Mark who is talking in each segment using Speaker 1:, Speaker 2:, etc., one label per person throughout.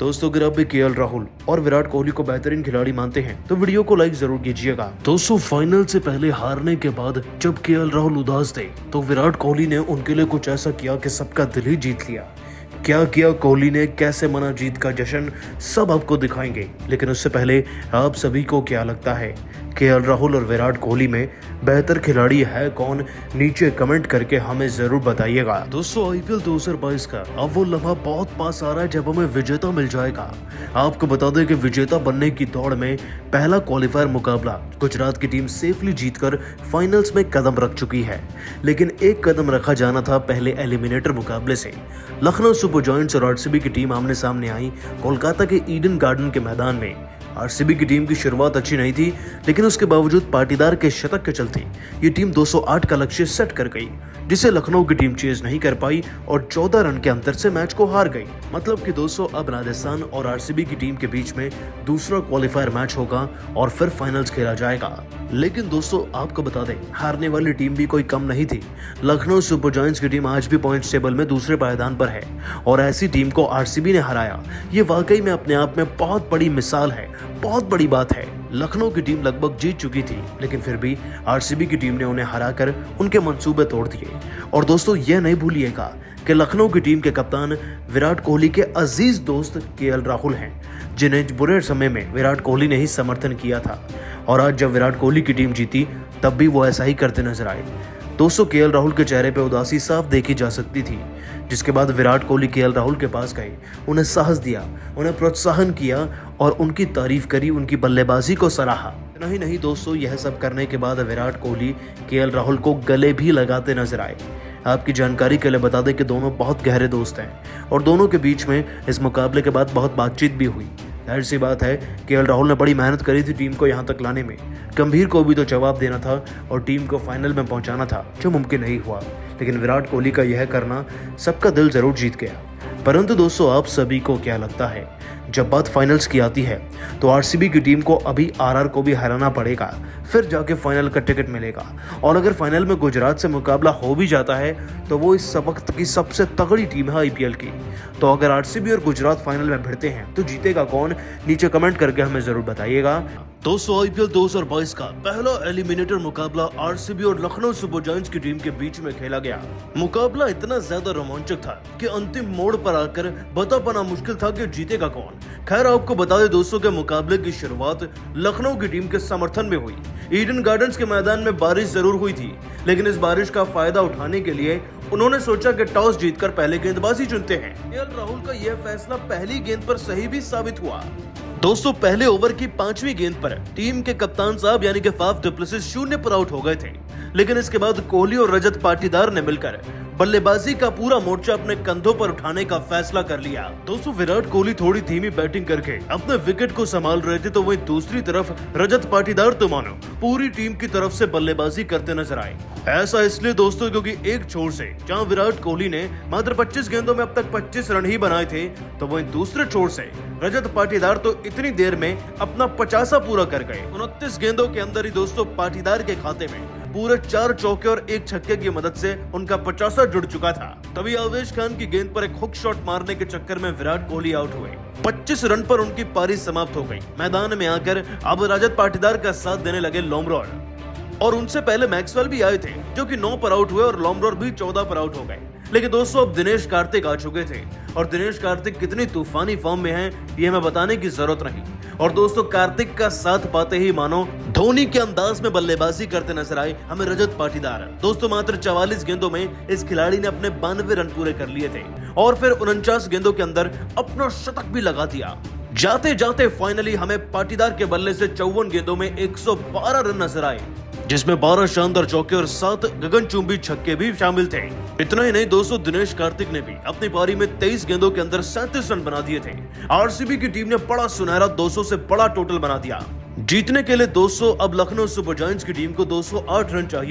Speaker 1: दोस्तों अगर आप भी केएल राहुल और विराट कोहली को बेहतरीन खिलाड़ी मानते हैं तो वीडियो को लाइक जरूर कीजिएगा। दोस्तों फाइनल से पहले हारने के बाद जब केएल राहुल उदास थे तो विराट कोहली ने उनके लिए कुछ ऐसा किया कि सबका दिल ही जीत लिया। क्या किया कोहली ने, कैसे मना जीत का जश्न, सब आपको दिखाएंगे। लेकिन उससे पहले आप सभी को क्या लगता है केएल राहुल और विराट कोहली में बेहतर खिलाड़ी है कौन, नीचे कमेंट करके हमें जरूर बताइएगा। दोस्तों आईपीएल 2022 का अब वो लम्हा बहुत पास आ रहा है जब हमें विजेता मिल जाएगा। आपको बता दें कि विजेता बनने की दौड़ में पहला क्वालिफायर मुकाबला गुजरात की टीम सेफली जीतकर फाइनल्स में कदम रख चुकी है। लेकिन एक कदम रखा जाना था पहले एलिमिनेटर मुकाबले से। लखनऊ सुपर जायंट्स और आरसीबी की टीम आमने सामने आई कोलकाता के ईडन गार्डन के मैदान में। आरसीबी की टीम की शुरुआत अच्छी नहीं थी, लेकिन उसके बावजूद पाटीदार के शतक के चलते ये टीम 208 का लक्ष्य सेट कर गई, जिसे लखनऊ की टीम चेज नहीं कर पाई और 14 रन के अंतर से मैच को हार गई। मतलब कि दोस्तों अब राजस्थान और आरसीबी की टीम के बीच में दूसरा क्वालिफायर मैच होगा और फिर फाइनल्स खेला जाएगा। लेकिन दोस्तों आपको बता दें हारने वाली टीम भी कोई कम नहीं थी। लखनऊ सुपर जायंट्स की टीम आज भी पॉइंट्स टेबल में दूसरे पायदान पर है और ऐसी टीम को आरसीबी ने हराया, ये वाकई में अपने आप में बहुत बड़ी मिसाल है, बहुत बड़ी बात है। लखनऊ की टीम लगभग जीत चुकी थी, लेकिन फिर भी आरसीबी की टीम ने उन्हें हराकर उनके मंसूबे तोड़ दिए। और दोस्तों यह नहीं भूलिएगा कि लखनऊ की टीम के कप्तान विराट कोहली के अजीज दोस्त केएल राहुल हैं, जिन्हें बुरे समय में विराट कोहली ने ही समर्थन किया था। और आज जब विराट कोहली की टीम जीती तब भी वो ऐसा ही करते नजर आए। दोस्तों केएल राहुल के चेहरे पे उदासी साफ देखी जा सकती थी, जिसके बाद विराट कोहली केएल राहुल के पास गए, उन्हें साहस दिया, उन्हें प्रोत्साहन किया और उनकी तारीफ करी, उनकी बल्लेबाजी को सराहा। नहीं दोस्तों यह सब करने के बाद विराट कोहली केएल राहुल को गले भी लगाते नजर आए। आपकी जानकारी के लिए बता दें कि दोनों बहुत गहरे दोस्त हैं और दोनों के बीच में इस मुकाबले के बाद बहुत बातचीत भी हुई। जाहिर सी बात है केएल राहुल ने बड़ी मेहनत करी थी टीम को यहाँ तक लाने में। गंभीर को भी तो जवाब देना था और टीम को फाइनल में पहुंचाना था, जो मुमकिन नहीं हुआ। लेकिन विराट कोहली का यह करना सबका दिल जरूर जीत गया। परंतु दोस्तों आप सभी को क्या लगता है, जब बात फाइनल्स की आती है तो आरसीबी की टीम को अभी आरआर को भी हराना पड़ेगा, फिर जाके फाइनल का टिकट मिलेगा। और अगर फाइनल में गुजरात से मुकाबला हो भी जाता है तो वो इस वक्त की सबसे तगड़ी टीम है आईपीएल की। तो अगर आरसीबी और गुजरात फाइनल में भिड़ते हैं तो जीतेगा कौन, नीचे कमेंट करके हमें जरूर बताइएगा। दोस्तों आईपीएल 2022 का पहला एलिमिनेटर मुकाबला आरसीबी और लखनऊ सुपर जायंट्स की टीम के बीच में खेला गया। मुकाबला इतना ज्यादा रोमांचक था कि अंतिम मोड़ पर आकर बता पाना मुश्किल था कि जीतेगा कौन। खैर आपको बता दें दोस्तों के मुकाबले की शुरुआत लखनऊ की टीम के समर्थन में हुई। ईडन गार्डन्स के मैदान में बारिश जरूर हुई थी, लेकिन इस बारिश का फायदा उठाने के लिए उन्होंने सोचा कि टॉस जीतकर पहले गेंदबाजी चुनते हैं। केएल राहुल का यह फैसला पहली गेंद पर सही भी साबित हुआ। दोस्तों पहले ओवर की 5वीं गेंद पर टीम के कप्तान साहब यानी कि फाफ डु प्लेसिस 0 पर आउट हो गए थे। लेकिन इसके बाद कोहली और रजत पाटीदार ने मिलकर बल्लेबाजी का पूरा मोर्चा अपने कंधों पर उठाने का फैसला कर लिया। दोस्तों विराट कोहली थोड़ी धीमी बैटिंग करके अपने विकेट को संभाल रहे थे, तो वहीं दूसरी तरफ रजत पाटीदार तो मानो पूरी टीम की तरफ से बल्लेबाजी करते नजर आए। ऐसा इसलिए दोस्तों क्योंकि एक छोर से जहां विराट कोहली ने मात्र 25 गेंदों में अब तक 25 रन ही बनाए थे, तो वहीं दूसरे छोर से रजत पाटीदार तो इतनी देर में अपना 50 पूरा कर गए। 29 गेंदों के अंदर ही दोस्तों पाटीदार के खाते में पूरे 4 चौके और 1 छक्के की मदद से उनका 50 जुड़ चुका था। तभी आवेश खान की गेंद पर एक हुक शॉट मारने के चक्कर में विराट कोहली आउट हुए। 25 रन पर उनकी पारी समाप्त हो गई। मैदान में आकर अब रजत पाटीदार का साथ देने लगे लोमरोर, और उनसे पहले मैक्सवेल भी आए थे जो कि 9 पर आउट हुए और लोमरोर भी 14 पर आउट हो गए। लेकिन दोस्तों अब दिनेश कार्तिक आ चुके थे और दिनेश कार्तिक कितनी तूफानी फॉर्म में हैं ये हमें बताने की जरूरत नहीं। और दोस्तों कार्तिक का साथ पाते ही मानो धोनी के अंदाज में बल्लेबाजी करते नजर आए हमें रजत पाटीदार। दोस्तों मात्र 44 गेंदों में इस खिलाड़ी ने अपने 92 रन पूरे कर लिए थे और फिर 49 गेंदों के अंदर अपना शतक भी लगा दिया। जाते जाते फाइनली हमें पाटीदार के बल्ले से 54 गेंदों में 112 रन नजर आए, जिसमें 12 शानदार चौके और 7 गगनचुंबी छक्के भी शामिल थे। इतना ही नहीं दोस्तों दिनेश कार्तिक ने भी अपनी पारी में 23 गेंदों के अंदर 37 रन बना दिए थे। आरसीबी की टीम ने बड़ा सुनहरा 200 से बड़ा टोटल बना दिया। जीतने के लिए दोस्तों अब लखनऊ सुपर जायंट्स की टीम को 208 रन चाहिए थे।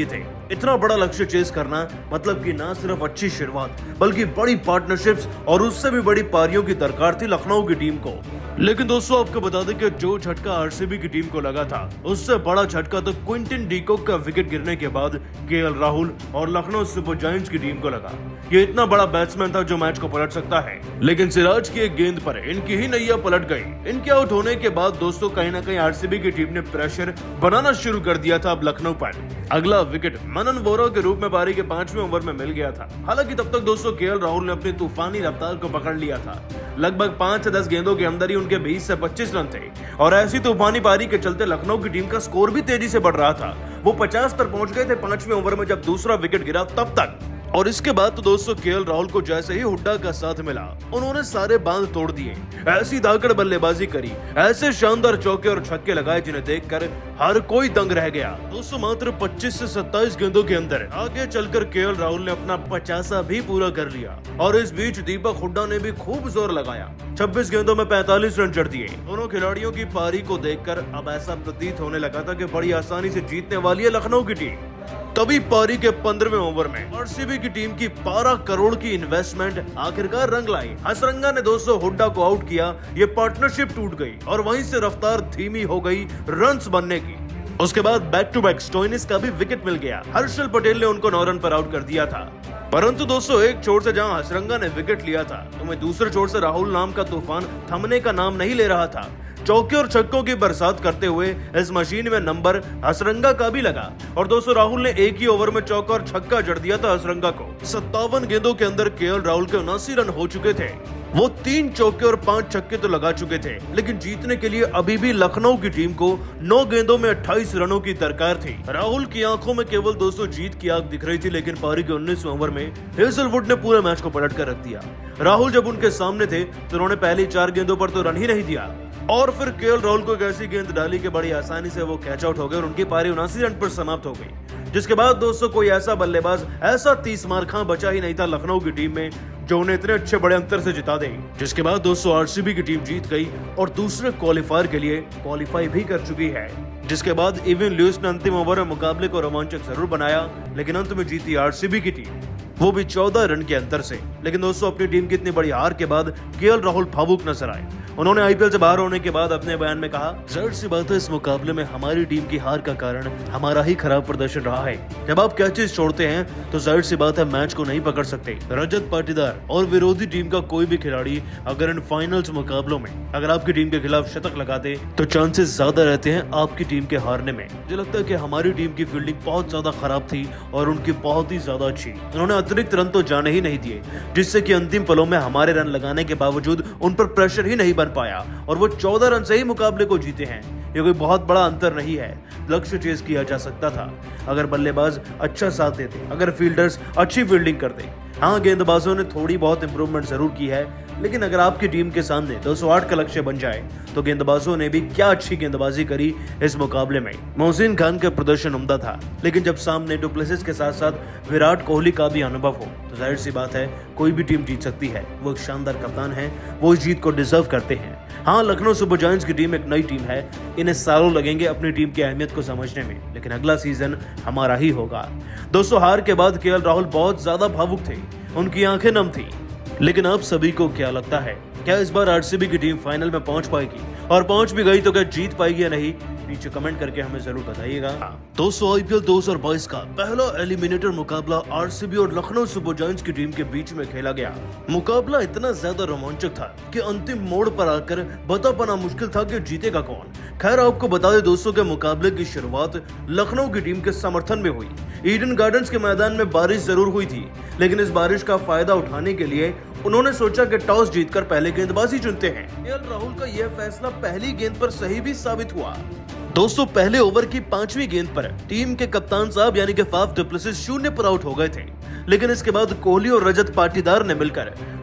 Speaker 1: इतना बड़ा लक्ष्य चेस करना मतलब कि ना सिर्फ अच्छी शुरुआत बल्कि बड़ी पार्टनरशिप्स और उससे भी बड़ी पारियों की दरकार थी लखनऊ की टीम को। लेकिन दोस्तों आपको बता दें कि जो झटका आरसीबी की टीम को लगा था उससे बड़ा झटका तो क्विंटन डी कॉक का विकेट गिरने के बाद केएल राहुल और लखनऊ सुपर जायंट्स की टीम को लगा। ये इतना बड़ा बैट्समैन था जो मैच को पलट सकता है, लेकिन सिराज की एक गेंद पर इनकी ही नैया पलट गई। इनके आउट होने के बाद दोस्तों कहीं ना कहीं आरसीबी की टीम ने प्रेशर बनाना शुरू कर दिया था अब लखनऊ पर। अगला विकेट मनन वोरा के रूप में पारी के 5वें ओवर में मिल गया था। हालांकि तब तक दोस्तों केएल राहुल ने अपनी तूफानी रफ्तार को पकड़ लिया था। लगभग 5 से 10 गेंदों के अंदर ही उनके 20 से 25 रन थे और ऐसी तूफानी पारी के चलते लखनऊ की टीम का स्कोर भी तेजी से बढ़ रहा था। वो 50 पर पहुंच गए थे 5वें ओवर में जब दूसरा विकेट गिरा तब तक। और इसके बाद तो दोस्तों केएल राहुल को जैसे ही हुड्डा का साथ मिला उन्होंने सारे बांध तोड़ दिए। ऐसी धाकड़ बल्लेबाजी करी, ऐसे शानदार चौके और छक्के लगाए जिन्हें देखकर हर कोई दंग रह गया। दोस्तों मात्र 25 से 27 गेंदों के अंदर आगे चलकर केएल राहुल ने अपना 50 भी पूरा कर लिया और इस बीच दीपक हुड्डा ने भी खूब जोर लगाया। 26 गेंदों में 45 रन जड़ दिए। दोनों खिलाड़ियों की पारी को देखकर अब ऐसा प्रतीत होने लगा था कि बड़ी आसानी से जीतने वाली है लखनऊ की टीम। तभी पारी के 15वें ओवर में आरसीबी की टीम की 12 करोड़ की इन्वेस्टमेंट आखिरकार रंग लाई। हसरंगा ने दोस्तों हुड्डा को आउट किया, ये पार्टनरशिप टूट गई और वहीं से रफ्तार धीमी हो गई रन्स बनने की। उसके बाद बैक टू बैक स्टोइनिस का भी विकेट मिल गया। हर्षल पटेल ने उनको 9 रन पर आउट कर दिया था। परंतु दोस्तों एक छोर से जहां हसरंगा ने विकेट लिया था तो वहीं दूसरे छोर से राहुल नाम का तूफान थमने का नाम नहीं ले रहा था। चौके और छक्कों की बरसात करते हुए इस मशीन में नंबर हसरंगा का भी लगा और दोस्तों राहुल ने एक ही ओवर में चौका और छक्का जड़ दिया था हसरंगा को। 57 गेंदों के अंदर केएल राहुल के 79 रन हो चुके थे। वो 3 चौके और 5 छक्के तो लगा चुके थे, लेकिन जीतने के लिए अभी भी लखनऊ की टीम को 9 गेंदों में 28 रनों की दरकार थी। राहुल की आंखों में केवल दोस्तों जीत की आग दिख रही थी, लेकिन पारी के 19वें ओवर में हेजलवुड ने पूरे मैच को पलट कर रख दिया। राहुल जब उनके सामने थे तो उन्होंने पहली 4 गेंदों पर तो रन ही नहीं दिया और फिर केएल राहुल को एक ऐसी गेंद डाली कि बड़ी आसानी से वो कैच आउट हो गए और उनकी पारी 79 रन पर समाप्त हो गई। जिसके बाद दोस्तों कोई ऐसा बल्लेबाज, ऐसा 30 मार खां बचा ही नहीं था लखनऊ की टीम में जो उन्हें इतने अच्छे बड़े अंतर से जिता दे। जिसके बाद दोस्तों आरसीबी की टीम जीत गई और दूसरे क्वालिफायर के लिए क्वालिफाई भी कर चुकी है। जिसके बाद इवन लुइस ने अंतिम ओवर में मुकाबले को रोमांचक जरूर बनाया, लेकिन अंत में जीती आरसीबी की टीम, वो भी 14 रन के अंतर से। लेकिन दोस्तों अपनी टीम की इतनी बड़ी हार के बाद केएल राहुल भावुक नजर आए। उन्होंने आईपीएल से बाहर होने के बाद अपने बयान में कहा, जाहिर सी बात है इस मुकाबले में हमारी टीम की हार का कारण हमारा ही खराब प्रदर्शन रहा है। जब आप कैचेस छोड़ते हैं तो जाहिर सी बात है मैच को नहीं पकड़ सकते। रजत पाटीदार और विरोधी टीम का कोई भी खिलाड़ी अगर इन फाइनल्स मुकाबलों में अगर आपकी टीम के खिलाफ शतक लगा दे तो चांसेस ज्यादा रहते हैं आपकी टीम के हारने में। मुझे लगता है कि हमारी टीम की फील्डिंग बहुत ज्यादा खराब थी और उनकी बहुत ही ज्यादा अच्छी। उन्होंने अतिरिक्त रन तो जाने ही नहीं दिए, जिससे कि अंतिम पलों में हमारे रन लगाने के बावजूद उन पर प्रेशर ही नहीं बन पाया और वो 14 रन से ही मुकाबले को जीते हैं। ये कोई बहुत बड़ा अंतर नहीं है। लक्ष्य चेज किया जा सकता था अगर बल्लेबाज अच्छा साथ देते, अगर फील्डर्स अच्छी फील्डिंग करते। हाँ, गेंदबाजों ने थोड़ी बहुत इंप्रूवमेंट जरूर की है, लेकिन अगर आपकी टीम के सामने 208 का लक्ष्य बन जाए तो गेंदबाजों ने भी क्या अच्छी गेंदबाजी करी इस मुकाबले में। मोहसिन खान का प्रदर्शन उम्दा था, लेकिन जब सामने डुप्लेसिस के साथ साथ विराट कोहली का भी अनुभव हो तो जाहिर सी बात है कोई भी टीम जीत सकती है। वो एक शानदार कप्तान है, वो इस जीत को डिजर्व करते हैं। हाँ, लखनऊ सुपर जायंट्स की टीम एक नई टीम है, इन्हें सालों लगेंगे अपनी टीम की अहमियत को समझने में, लेकिन अगला सीजन हमारा ही होगा। दोस्तों हार के बाद केएल राहुल बहुत ज्यादा भावुक थे, उनकी आंखें नम थी। लेकिन आप सभी को क्या लगता है, क्या इस बार आरसीबी की टीम फाइनल में पहुंच पाएगी? और पहुंच भी गई तो क्या जीत पाएगी या नहीं? नीचे कमेंट करके हमें जरूर बताइएगा। दोस्तों आईपीएल 2022 का पहला एलिमिनेटर मुकाबला आरसीबी और लखनऊ सुपर जायंट्स की टीम के बीच में खेला गया। मुकाबला इतना ज्यादा रोमांचक था कि अंतिम मोड़ पर आकर बता पाना मुश्किल था कि जीतेगा कौन। खैर आपको बता दें दोस्तों के मुकाबले की शुरुआत लखनऊ की टीम के समर्थन में हुई। ईडन गार्डन्स के मैदान में बारिश जरूर हुई थी, लेकिन इस बारिश का फायदा उठाने के लिए उन्होंने सोचा कि टॉस जीतकर पहले गेंदबाजी चुनते हैं। केएल राहुल का यह फैसला पहली गेंद पर सही भी साबित हुआ। दोस्तों पहले ओवर की 5वीं गेंद पर टीम के कप्तान साहब यानी कि फाफ डुप्लेसिस 0 पर आउट हो गए थे, लेकिन इसके बाद कोहली और रजत पाटीदार ने मिलकर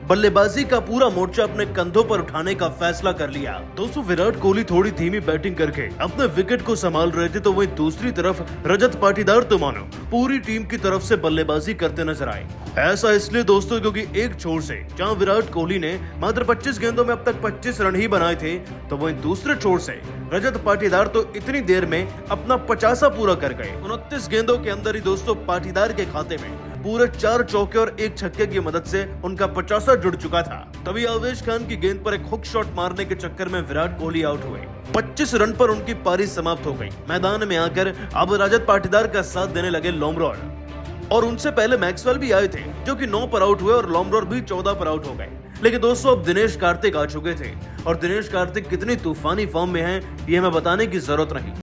Speaker 1: बल्लेबाजी का पूरा मोर्चा अपने कंधों पर उठाने का फैसला कर लिया। दोस्तों विराट कोहली थोड़ी धीमी बैटिंग करके अपने विकेट को संभाल रहे थे, तो वहीं दूसरी तरफ रजत पाटीदार तो मानो पूरी टीम की तरफ से बल्लेबाजी करते नजर आए। ऐसा इसलिए दोस्तों क्योंकि एक छोर से जहां विराट कोहली ने मात्र 25 गेंदों में अब तक 25 रन ही बनाए थे, तो वहीं दूसरे छोर से रजत पाटीदार तो इतनी देर में अपना 50 पूरा कर गए। 29 गेंदों के अंदर ही दोस्तों पाटीदार के खाते में पूरे 4 चौके और 1 छक्के की मदद से उनका 50 जुड़ चुका था। तभी आवेश खान की गेंद पर एक हुक शॉट मारने के चक्कर में विराट कोहली आउट हुए। 25 रन पर उनकी पारी समाप्त हो गई। मैदान में आकर अब रजत पाटीदार का साथ देने लगे लोमरॉड, और उनसे पहले मैक्सवेल भी आए थे जो कि 9 पर आउट हुए और लोमरॉड भी 14 पर आउट हो गए। लेकिन दोस्तों अब दिनेश कार्तिक आ चुके थे, और दिनेश कार्तिक कितनी तूफानी फॉर्म में हैं ये हमें बताने की जरूरत नहीं।